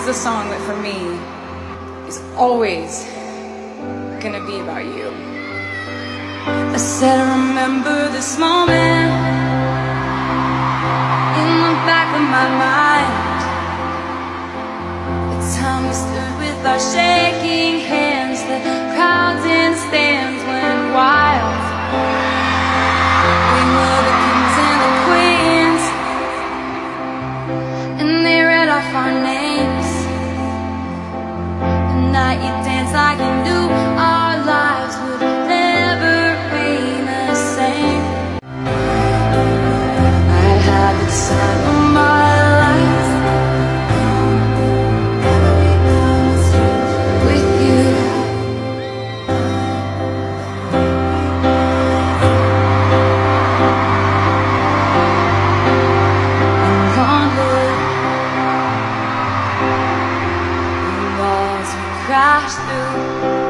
is a song that for me is always gonna be about you. I said I remember this moment in the back of my mind, the time we stood with our shaking hands, the crowds in stands went wild. We were the kings and the queens, and they read off our names. The night you danced like you knew our lives would never remain the same. I had the time of my life with you. And onward, the walls we crashed through.